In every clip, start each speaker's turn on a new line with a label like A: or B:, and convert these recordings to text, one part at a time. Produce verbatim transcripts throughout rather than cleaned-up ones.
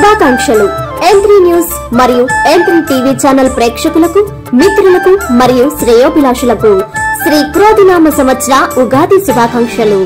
A: శుభాకాంక్షలు. M three news మరియు M three TV channel ప్రేక్షకులకు, మిత్రులకు మరియు శ్రేయోభిలాషులకు శ్రీ క్రోధినామ సంవత్సర ఉగాది శుభాకాంక్షలు.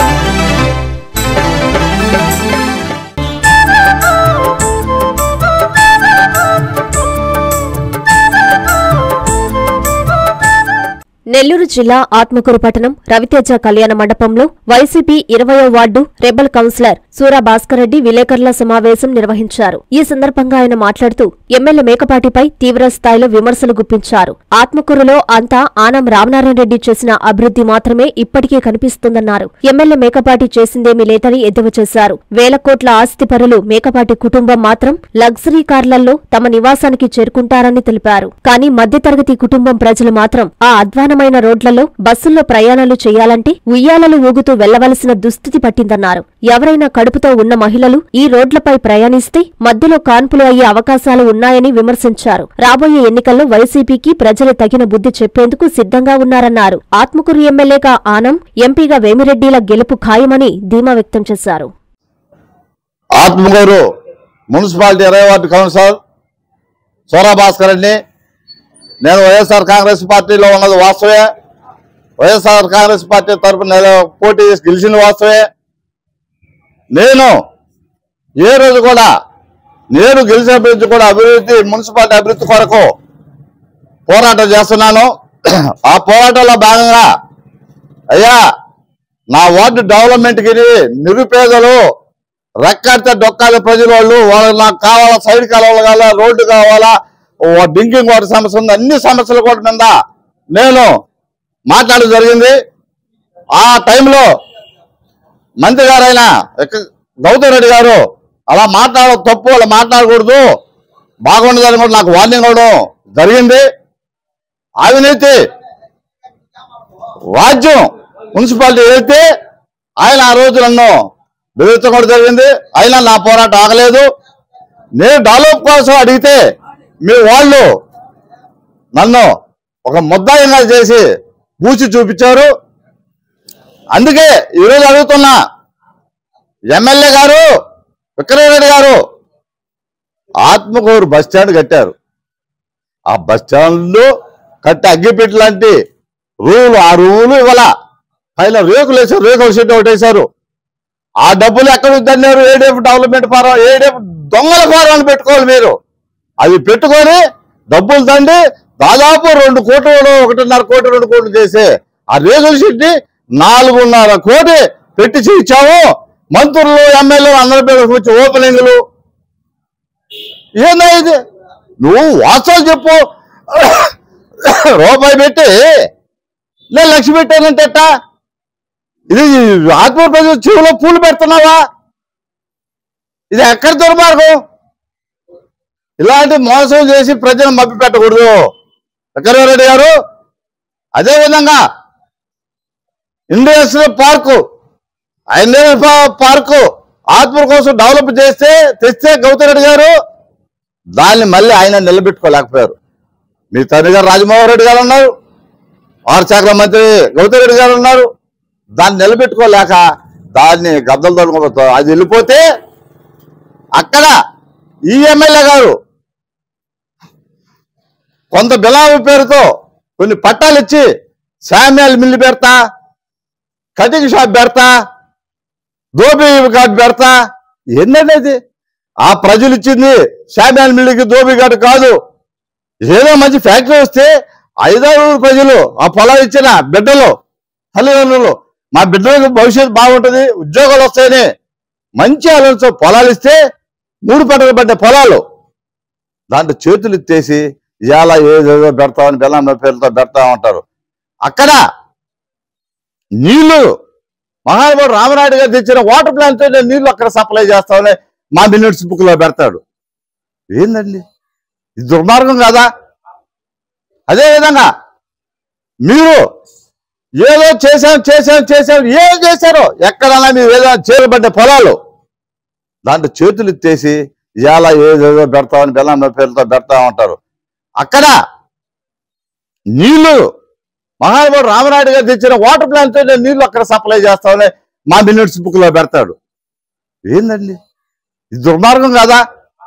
A: నెల్లూరు జిల్లా ఆత్మకూరు పట్టణం రవితేజ కళ్యాణ మండపంలో వైసీపీ ఇరవయో ward rebel councillor Sura Bhaskar Reddy విలేకరుల సమావేశం నిర్వహించారు. ఈ సందర్భంగా ఆయన మాట్లాడుతూ ఎమ్మెల్యే మేకపాటిపై తీవ్ర స్థాయిలో విమర్శలు గుప్పించారు. ఆత్మకూరులో అంతా ఆనం రామనారాయణ రెడ్డి చేసిన అభివృద్ధి మాత్రమే ఇప్పటికీ కనిపిస్తుందన్నారు. ఎమ్మెల్యే మేకపాటి చేసిందేమీ లేదని ఎద్దేవా చేశారు. వేల కోట్ల ఆస్తిపరులు మేకపాటి కుటుంబం మాత్రం లగ్జరీ కార్లలో తమ నివాసానికి చేరుకుంటారని తెలిపారు. కానీ మధ్యతరగతి కుటుంబం ప్రజలు మాత్రం ఆ అధ్వానమైన రోడ్లలో బస్సుల్లో ప్రయాణాలు చేయాలంటే ఉయ్యాలలు ఊగుతూ వెళ్లవలసిన దుస్థితి పట్టిందన్నారు. ఎవరైనా కడుపుతో ఉన్న మహిళలు ఈ రోడ్లపై ప్రయాణిస్తే మధ్యలో కాన్పులు అయ్యే అవకాశాలు ఉన్నాయని విమర్శించారు. రాబోయే ఎన్నికల్లో వైసీపీకి ప్రజలు తగిన బుద్ధి చెప్పేందుకు సిద్ధంగా ఉన్నారన్నారు. ఆత్మకూరు ఎమ్మెల్యేగా ఆనం, ఎంపీగా వేమిరెడ్డిల గెలుపు ఖాయమని ధీమా వ్యక్తం చేశారు.
B: ఆత్మకూరు మున్సిపాలిటీ ఇరవై వార్డు కౌన్సిలర్ సూరా భాస్కర్ రెడ్డి. నేను వైఎస్ఆర్ కాంగ్రెస్ పార్టీలో ఉన్నది వాస్తవే. వైఎస్ఆర్ కాంగ్రెస్ పార్టీ తరఫున పోటీ చేసి గెలిచిన వాస్తవే. నేను ఏ రోజు కూడా నేను గెలిచినప్పటి కూడా అభివృద్ధి మున్సిపాలిటీ అభివృద్ధి కొరకు పోరాటం చేస్తున్నాను. ఆ పోరాటంలో భాగంగా అయ్యా నా వార్డు డెవలప్మెంట్కి నిరుపేదలు రెక్కడితే డొక్కాల ప్రజల వాళ్ళు వాళ్ళు నాకు కావాలా, సైడ్ కాలువలు కావాలా, రోడ్డు కావాలా, డ్రింకింగ్ వాటర్ సమస్య ఉంది, అన్ని సమస్యల కూడా మీద నేను మాట్లాడడం జరిగింది. ఆ టైంలో మంత్రి గారైన గౌతమ్ రెడ్డి గారు అలా మాట్లాడ తప్పు అలా మాట్లాడకూడదు, బాగుండదని కూడా నాకు వార్నింగ్ అవ్వడం జరిగింది. అవినీతి రాజ్యం మున్సిపాలిటీ వెళ్తే ఆయన ఆ రోజు నన్ను బెదిరించడం జరిగింది. అయినా నా పోరాటం ఆగలేదు. నేను డెవలప్ కోసం అడిగితే మీ వాళ్ళు నన్ను ఒక ముద్దాయిగా చేసి పూచి చూపించారు. అందుకే ఈరోజు అడుగుతున్నా, ఎమ్మెల్యే గారు విక్రమరెడ్డి గారు ఆత్మకూరు బస్ స్టాండ్ కట్టారు. ఆ బస్ స్టాండ్లో కట్టి అగ్గిపెట్టి లాంటి రూలు ఆ రూలు ఇవ్వాల, పైన రేకులు వేసారు, రేకుల షెడ్ ఒకటి వేశారు. ఆ డబ్బులు ఎక్కడ వద్దన్నారు? ఏడీఎఫ్ డెవలప్మెంట్ ఫారం, ఏడీఎఫ్ దొంగల ఫారం పెట్టుకోవాలి మీరు. అవి పెట్టుకొని డబ్బులు తండి దాదాపు రెండు కోట్లు ఒకటిన్నర కోటి రెండు కోట్లు చేసే ఆ రేకుల షెడ్ని నాలుగున్నర కోటి పెట్టి చేయించాము. మంత్రులు ఎమ్మెల్యేలు అందరి పేరు వచ్చి ఓపెనింగ్లు. ఏందా ఇది? నువ్వు వాస్తవాలు చెప్పు. రూపాయి పెట్టి నేను లక్ష పెట్టానంటే ఎట్టా? ఇది ఆత్మ ప్రజలు చెవులో పూలు పెడుతున్నావా? ఇది ఎక్కడ దుర్మార్గం? ఇలాంటి మోసం చేసి ప్రజలను మభ్య పెట్టకూడదు విక్రమరెడ్డి గారు. అదేవిధంగా ఇండస్ట్రియల్ పార్కు ఇండస్ట్రియల్ పార్కు ఆత్మ కోసం డెవలప్ చేస్తే తెస్తే గౌతమ్ రెడ్డి గారు దాన్ని మళ్ళీ ఆయన నిలబెట్టుకోలేకపోయారు. మీ తండ్రి గారు రాజమోహన్ రెడ్డి గారు ఉన్నారు, ఆరు శాఖల మంత్రి గౌతమ్ రెడ్డి గారు ఉన్నారు. దాన్ని నిలబెట్టుకోలేక దాన్ని గద్దలు తొలగిపోతా అది వెళ్ళిపోతే అక్కడ ఈ ఎమ్మెల్యే గారు కొంత బిలావి పేరుతో కొన్ని పట్టాలు ఇచ్చి శామ్యాల్ మిల్లు పెడతా, కటింగ్ షాప్ పెడతా, దోబీ ఘాట్ పెడతా. ఏంటనేది? ఆ ప్రజలు ఇచ్చింది శామ్యాల్ మిల్లుకి దోబీ ఘాట్ కాదు. ఏదో మంచి ఫ్యాక్టరీ వస్తే ఐదారు ప్రజలు ఆ పొలాలు ఇచ్చిన బిడ్డలు తల్లిదండ్రులు మా బిడ్డలకు భవిష్యత్తు బాగుంటుంది, ఉద్యోగాలు వస్తాయని మంచి ఆలోచన పొలాలు ఇస్తే మూడు పంటలు పడ్డ పొలాలు దాంట్లో చేతులు ఎత్తేసి ఇవాళ ఏదేదో పెడతామని బెల్లం పేరుతో పెడతా ఉంటారు. అక్కడ నీళ్లు మహానుభావుడు రామనాయుడు గారు తెచ్చిన వాటర్ ప్లాంట్ నీళ్లు అక్కడ సప్లై చేస్తామని మా మినిట్స్ బుక్ లో పెడతాడు. ఏందండి ఇది? దుర్మార్గం కాదా? అదేవిధంగా మీరు ఏదో చేశాం చేశాం చేశాం ఏం చేశారో ఎక్కడన్నా మీరు ఏదో చేరబడ్డ పొలాలు దాంట్లో చేతులు ఎత్తేసి ఇవాళ ఏదేదో పెడతామని బెల్లం పేరుతో పెడతా ఉంటారు. అక్కడ నీళ్లు మహానుభావుడు రామనాయుడు గారు తెచ్చిన వాటర్ ప్లాంట్ నీళ్లు అక్కడ సప్లై చేస్తామని మా మినిట్స్ బుక్ లో పెడతాడు. ఏందండి ఇది? దుర్మార్గం కాదా?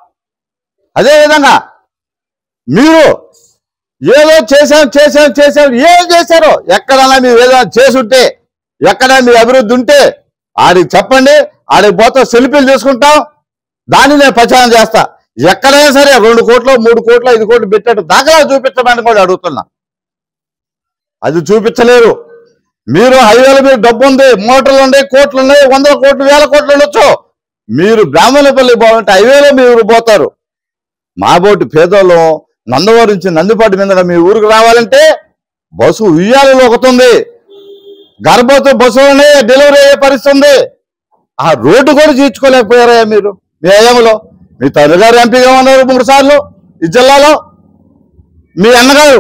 B: అదేవిధంగా మీరు ఏదో చేశాం చేశాం చేశాం ఏం చేశారో ఎక్కడన్నా మీరు ఏదైనా చేసుంటే ఎక్కడైనా మీ అభివృద్ధి ఉంటే ఆడికి చెప్పండి, ఆడికి పోతా సెల్ఫీలు తీసుకుంటాం, దాన్ని నేను ప్రచారం చేస్తా. ఎక్కడైనా సరే రెండు కోట్లు మూడు కోట్లు ఐదు కోట్లు పెట్టాడు దాఖలా చూపించమని కూడా అడుగుతున్నా. అది చూపించలేరు. మీరు హైవేల మీద డబ్బు ఉంది, మోటార్లు ఉన్నాయి, కోట్లు ఉన్నాయి, వందల కోట్లు వేల కోట్లు ఉండొచ్చు. మీరు బ్రాహ్మణపల్లి బాగుంటే హైవేలో మీరు పోతారు. మా బోటి పేదోళ్ళు నందవరం నుంచి నందిపాటి మీద మీ ఊరికి రావాలంటే బస్సు ఉయ్యాలలో ఒకతుంది, గర్భవతి బస్సులోనే డెలివరీ అయ్యే పరిస్థితి ఉంది. ఆ రోడ్డు కూడా తీర్చుకోలేకపోయారా మీరు మీ హయాంలో? మీ తల్లిగారు ఎంపీగా ఉన్నారు మూడు సార్లు ఈ జిల్లాలో, మీ అన్నగారు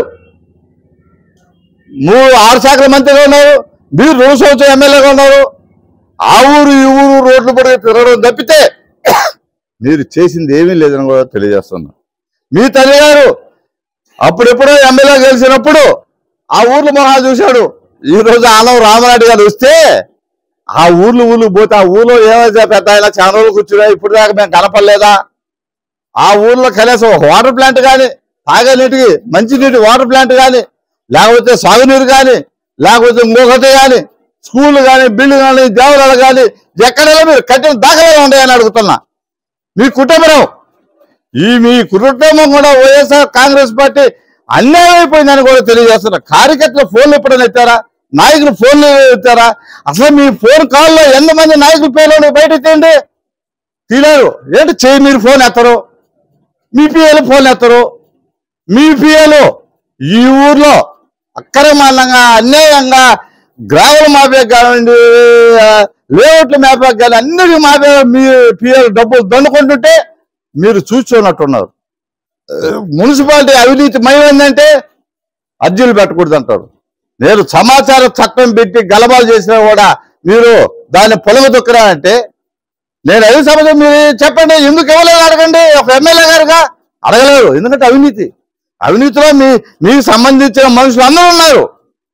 B: మూడు ఆరు శాఖల మంత్రిగా ఉన్నారు, మీరు రెండు సంవత్సరం ఎమ్మెల్యేగా ఉన్నారు. ఆ ఊరు ఈ ఊరు రోడ్లు కూడా తిరగడం తప్పితే మీరు చేసింది ఏమీ లేదని కూడా తెలియజేస్తున్నా. మీ తల్లిగారు అప్పుడెప్పుడో ఎమ్మెల్యే గెలిచినప్పుడు ఆ ఊర్లు మొహా చూశాడు. ఈ రోజు ఆనం రామనాయుడు గారు వస్తే ఆ ఊర్లు ఊర్లు పోతే ఆ ఊర్లో ఏమైతే పెద్ద ఆయన చాలా రోజులు కూర్చున్నా ఇప్పుడు దాకా మేము కనపడలేదా? ఆ ఊర్లో కనీసం ఒక వాటర్ ప్లాంట్ కానీ, తాగనీటికి మంచినీటి వాటర్ ప్లాంట్ కానీ, లేకపోతే సాగునీరు కానీ, లేకపోతే ఇంకొకటి కానీ, స్కూళ్ళు కానీ, బిల్లు కానీ, దేవాలయాలు కానీ ఎక్కడైనా మీరు కట్టిన దాఖలాలు ఉన్నాయని అడుగుతున్నా. మీ కుటుంబం ఈ మీ కుటుంబం కూడా వైఎస్ఆర్ కాంగ్రెస్ పార్టీ అన్యాయం అయిపోయిందని కూడా తెలియజేస్తున్నా. కార్యకర్తలు ఫోన్లు ఎప్పుడైనా ఎత్తారా? నాయకులు ఫోన్లు ఎత్తారా? అసలు మీ ఫోన్ కాల్లో ఎంతమంది నాయకుల పేర్లు బయట తీయండి, తీలేరు. ఏంటి చేయి మీరు ఫోన్ ఎత్తరు, మీ పిఏలు ఫోన్ ఎత్తరు. మీ పిఏలు ఈ ఊర్లో అక్రమంగా అన్యాయంగా గ్రామాల మాఫియా కానివ్వండి, లేఅవుట్ల మాఫియా కానీ అన్నిటి మాఫియా మీ పిఏలు డబ్బులు దండుకుంటుంటే మీరు చూస్తున్నట్టున్నారు. మున్సిపాలిటీ అవినీతి మయమైందంటే అర్జీలు పెట్టకూడదు అంటారు. నేను సమాచార చట్టం పెట్టి గలబాలు చేసినా కూడా మీరు దాన్ని పొలగ దొక్కరా అంటే నేను అది సమస్య మీరు చెప్పండి. ఎందుకు ఇవ్వలేదు అడగండి. ఒక ఎమ్మెల్యే గారుగా అడగలేరు, ఎందుకంటే అవినీతి అవినీతిలో మీ మీకు సంబంధించిన మనుషులు అందరూ ఉన్నారు.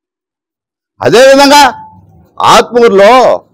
B: అదేవిధంగా ఆత్మూరులో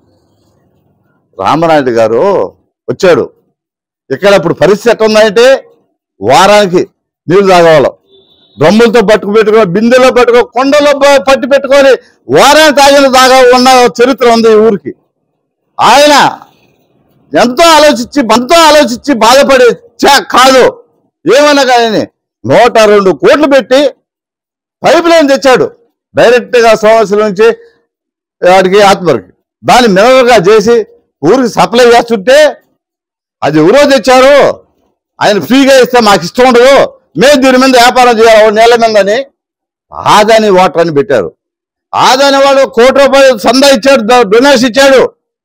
B: రామనాయుడు గారు వచ్చాడు. ఇక్కడ ఇప్పుడు పరిస్థితి ఎట్టుందంటే వారానికి నీళ్లు తాగేవాళ్ళం, డ్రమ్ములతో పట్టుకు పెట్టుకొని, బిందెలో పట్టుకో, కొండలో పట్టి పెట్టుకొని వారానికి తాగిన తాగా ఉన్న చరిత్ర ఉంది ఈ ఊరికి. ఆయన ఎంతో ఆలోచించి ఎంతో ఆలోచించి బాధపడే కాదు ఏమన్నా కానీ నూట రెండు కోట్లు పెట్టి పైప్ లైన్ తెచ్చాడు డైరెక్ట్గా సోమశిల నుంచి వాడికి ఆత్మూరుకి. దాన్ని మినరల్గా చేసి ఊరికి సప్లై చేస్తుంటే అది ఎవరో తెచ్చారు, ఆయన ఫ్రీగా ఇస్తే మాకు ఇష్టం ఉండదు, మేము దీని మీద వ్యాపారం చేయాలి నేల మీదని ఆదాని వాటర్ అని పెట్టారు. ఆదాని వాడు కోటి రూపాయలు సందా ఇచ్చాడు, డొనేషన్ ఇచ్చాడు.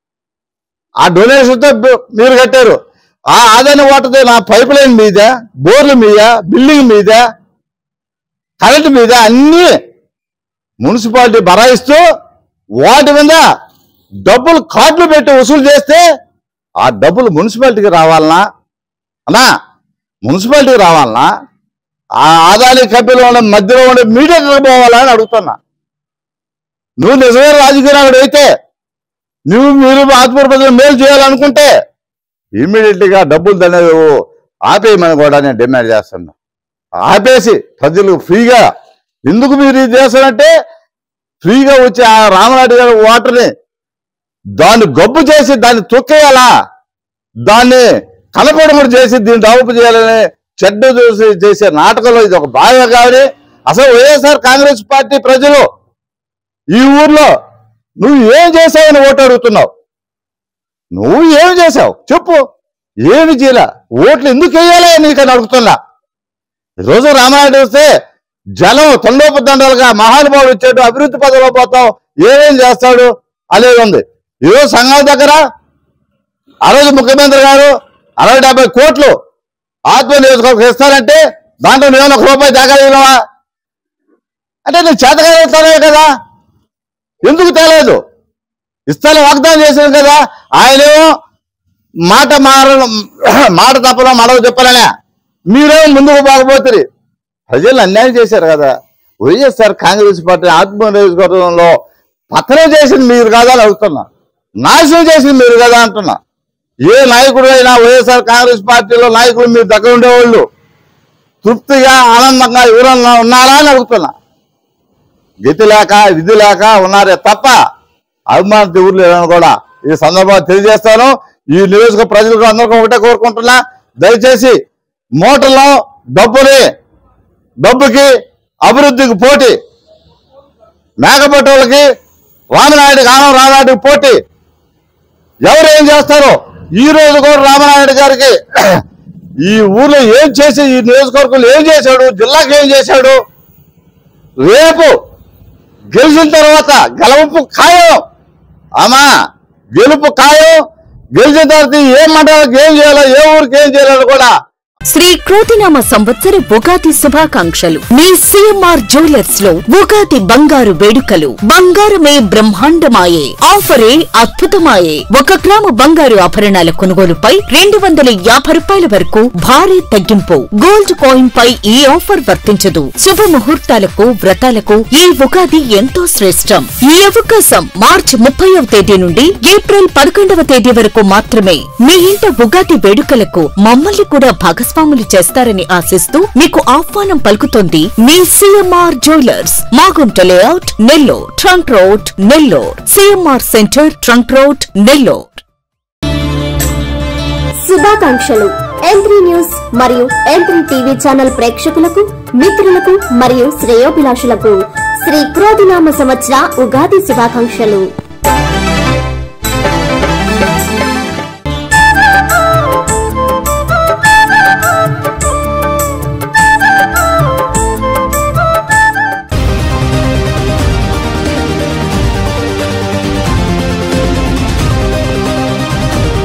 B: ఆ డొనేషన్తో మీరు కట్టారు. ఆ ఆదాని వాటర్తో నా పైప్ లైన్ మీద, బోర్ల మీద, బిల్డింగ్ మీద, కరెంటు మీద అన్ని మున్సిపాలిటీ బరాయిస్తూ వాటి మీద డబ్బులు కార్డులు పెట్టి వసూలు చేస్తే ఆ డబ్బులు మున్సిపాలిటీకి రావాలనా అన్నా? మున్సిపాలిటీకి రావాలనా? ఆ ఆదాని కంపెనీలో ఉండే మధ్యలో ఉండే మీడియాకి పోవాలా అని అడుగుతున్నా. నువ్వు నిజమైన రాజకీయ నాయకుడు అయితే నువ్వు మీరు ఆత్మూరు ప్రజలు మేలు చేయాలనుకుంటే ఇమ్మీడియట్లీగా డబ్బులు అనేది ఆపేయమని కూడా నేను డిమాండ్ చేస్తున్నా. ఆపేసి ప్రజలు ఫ్రీగా ఎందుకు మీరు ఇది చేస్తారంటే ఫ్రీగా వచ్చి ఆ రామనాయుడు గారి వాటర్ని దాన్ని గబ్బు చేసి దాన్ని తొక్కేయాలా, దాన్ని కలపడం చేసి దీన్ని డెవలప్ చేయాలని చెడ్డ చూసి చేసే నాటకంలో ఇది ఒక భాగం. కానీ అసలు వైఎస్ఆర్ కాంగ్రెస్ పార్టీ ప్రజలు ఈ ఊర్లో నువ్వు ఏం చేసావని ఓటు అడుగుతున్నావు. నువ్వు ఏమి చేసావు చెప్పు, ఏమి చేయలే, ఓట్లు ఎందుకు వేయాలి నీకని అడుగుతున్నా. ఈరోజు రామనాయుడు వస్తే జనం తండోపదండాలుగా మహానుభావుడు వచ్చాడు, అభివృద్ధి పదవిలో పోతాం, ఏమేం చేస్తాడు అనేది ఉంది. ఈరోజు సంఘం దగ్గర ఆ రోజు ముఖ్యమంత్రి గారు అరవై డెబ్బై కోట్లు ఆత్మ నియోజకవర్గం ఇస్తారంటే దాంట్లో నేను ఒక రూపాయి తేగలిగినవా అంటే నేను చేతగానే కదా, ఎందుకు తేలేదు? ఇస్తాను వాగ్దానం చేశాను కదా. ఆయనేమో మాట మారడం మాట తప్పలో మడవ చెప్పాలనే మీరేమో ముందుకు పోకపోతుంది. ప్రజలు అన్యాయం చేశారు కదా. వైఎస్ఆర్ కాంగ్రెస్ పార్టీ ఆత్మ నియోజకవర్గంలో పతనం చేసింది మీరు కదా అని అడుగుతున్నా, నాశనం చేసింది మీరు కదా అంటున్నా. ఏ నాయకుడు అయినా వైఎస్ఆర్ కాంగ్రెస్ పార్టీలో నాయకులు మీరు దగ్గర ఉండేవాళ్ళు తృప్తిగా ఆనందంగా ఎవరన్నా ఉన్నారా అని అడుగుతున్నా. గతి లేక విధి లేక ఉన్నారే తప్ప అభిమానం ఎవరు లేదని కూడా ఈ సందర్భంగా తెలియజేస్తాను. ఈ నియోజక ప్రజలకు అందరికీ ఒకటే కోరుకుంటున్నా, దయచేసి మోటార్లో డబ్బుని డబ్బుకి అభివృద్ధికి పోటీ, మేకపట్టోళ్ళకి రామనాయుడికి ఆనం రామనాయుడికి పోటీ. ఎవరు ఏం చేస్తారో ఈ రోజు కూడా రామనాయుడు గారికి ఈ ఊర్లో ఏం చేసి ఈ నియోజకవర్గంలో ఏం చేశాడు, జిల్లాకి ఏం చేశాడు, రేపు గెలిచిన తర్వాత గెలుపు ఖాయం. అమ్మా గెలుపు ఖాయం. గెలిచిన తర్వాత ఏ మండలానికి ఏం చేయాలో ఏ ఊరికి ఏం చేయాలో కూడా.
C: శ్రీ క్రోతినామ సంవత్సర ఉగాది శుభాకాంక్షలు. మీ సిఎంఆర్ జ్యువెలర్స్ లో ఉగాది బంగారు వేడుకలు. బంగారమే బ్రహ్మాండమాయే, ఆఫరే అద్భుతమాయే. ఒక గ్రాము బంగారు ఆభరణాల కొనుగోలుపై రెండు వందల యాభై రూపాయల వరకు భారీ తగ్గింపు. గోల్డ్ కాయిన్ పై ఈ ఆఫర్ వర్తించదు. శుభ ముహూర్తాలకు వ్రతాలకు ఈ ఉగాది ఎంతో శ్రేష్టం. ఈ అవకాశం మార్చి ముప్పైవ తేదీ నుండి ఏప్రిల్ పదకొండవ తేదీ వరకు మాత్రమే. మీ ఇంట ఉగాది వేడుకలకు మమ్మల్ని కూడా భాగస్వామి స్వాములు చేస్తారని ఆశిస్తూ మీకు ఆహ్వానం పలుకుతోంది మీ CMR jewellers, Magunta layout, Nellore, trunk road, Nellore. CMR centre, trunk road, Nellore.
A: శుభాకాంక్షలు. ఎం త్రీ న్యూస్ మరియు ఎం త్రీ టీవీ ఛానల్ ప్రేక్షకులకు, మిత్రులకు మరియు శ్రేయోభిలాషులకు శ్రీ క్రోధినామ సంవత్సర ఉగాది శుభాకాంక్షలు.